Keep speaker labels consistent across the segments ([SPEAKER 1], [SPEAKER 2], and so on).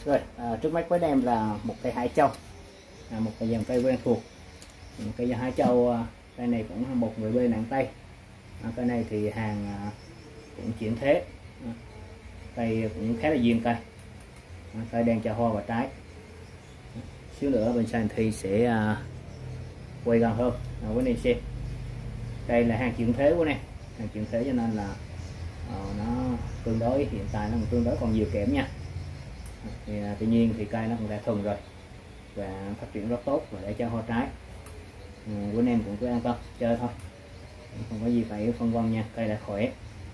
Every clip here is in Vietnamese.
[SPEAKER 1] Rồi trước mắt với em là một cây hải châu, một cái dòng cây quen thuộc. Một cây hải châu, cây này cũng một người bê nặng tay. Cây này thì hàng cũng chuyển thế, cây cũng khá là duyên cây. Cây đang cho hoa và trái. Xíu nữa bên sàn thì sẽ quay gần hơn với anh xem. Đây là hàng chuyển thế của em, hàng chuyển thế cho nên là nó tương đối, hiện tại nó tương đối còn nhiều kẽm nha. Thì tuy nhiên thì cây nó cũng đã thuần rồi và phát triển rất tốt và để cho hoa trái. Của anh em cũng cứ an tâm chơi thôi, không có gì phải phân vân nha. Cây đã khỏe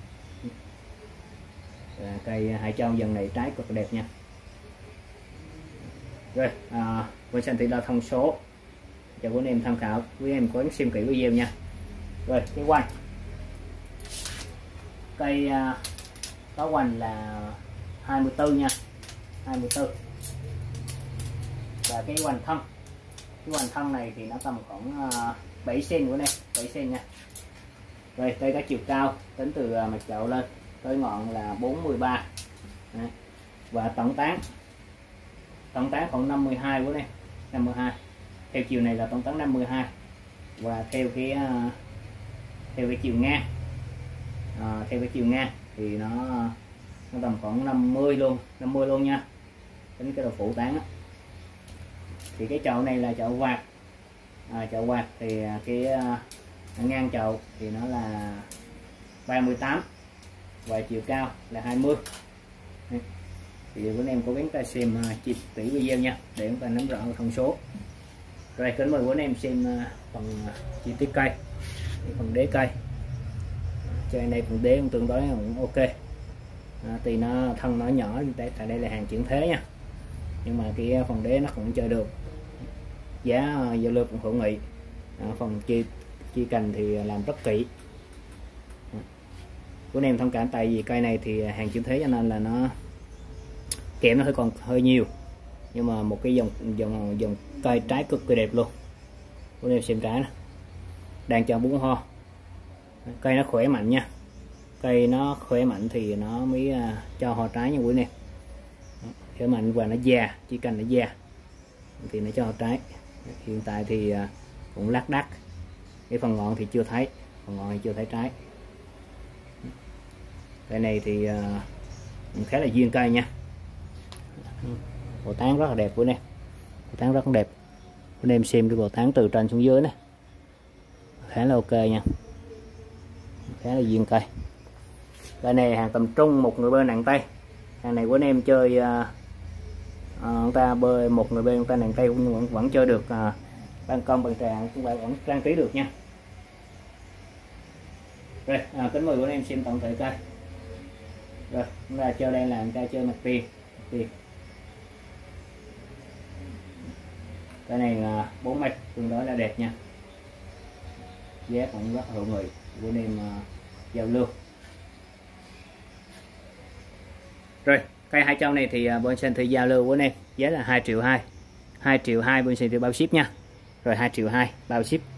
[SPEAKER 1] và cây hải châu dần này trái cực đẹp nha. Rồi bên sàn thì là thông số cho quý anh em tham khảo, quý em có xem kỹ video nha. Rồi cái quanh cây có quanh là 24 nha, 24. Và cái hoành thân này thì nó tầm khoảng 7 cm của này, 7 cm nha. Rồi đây có chiều cao tính từ mặt chậu lên tới ngọn là 43. Đấy. Và tổng tán khoảng 52 của này, 52. Theo chiều này là tổng tán 52 và theo cái chiều ngang, theo cái chiều ngang thì nó tầm khoảng 50 luôn nha, tính cái độ phủ tán đó. Thì cái chậu này là chậu quạt, chậu quạt thì cái ngang chậu thì nó là 38 và chiều cao là 20. Thì bữa em cố gắng ta xem chi tiết video nha để chúng ta nắm rõ thông số. Rồi kính mời bữa em xem phần chi tiết cây, phần đế cây. Trên này phần đế cũng tương đối cũng ok. Thì nó thân nó nhỏ, tại đây là hàng chuyển thế nha, nhưng mà cái phần đế nó cũng chơi được. Giá giao lưu cũng hữu nghị. Phần chi cành thì làm rất kỹ. Của anh em thông cảm, tại vì cây này thì hàng chuyển thế cho nên là nó kẽm nó còn hơi nhiều, nhưng mà một cái dòng cây trái cực kỳ đẹp luôn. Của anh em xem trái nè, đang cho 4 hoa. Cây nó khỏe mạnh nha, cây nó khỏe mạnh thì nó mới cho hoa trái nha quý anh em. Khỏe mạnh và nó già, chỉ cần nó già thì nó cho hoa trái. Hiện tại thì cũng lác đác, cái phần ngọn thì chưa thấy, trái. Cây này thì khá là duyên cây nha. Bộ tán rất là đẹp của anh em, bộ tán rất là đẹp. Anh em xem cái bộ tán từ trên xuống dưới này khá là ok nha, khá là duyên cây. Cây này hàng tầm trung, một người bơi nặng tay. Hàng này của anh em chơi người ta bơi một người bơi người ta nặng tay cũng vẫn chơi được, ban công bằng tràng cũng vẫn trang trí được nha. Rồi kính mời của anh em xem tổng thể cây. Rồi chúng ta chơi đây là người ta chơi mặt tiền. Cái này là 4 mạch tương đối là đẹp nha, giá cũng rất hữu nghị của anh em giao lưu. Rồi cây hải châu này thì bên sàn thị giao lưu của anh em giá là 2,2 triệu, 2,2 triệu bên sàn thị bao ship nha. Rồi 2,2 triệu bao ship.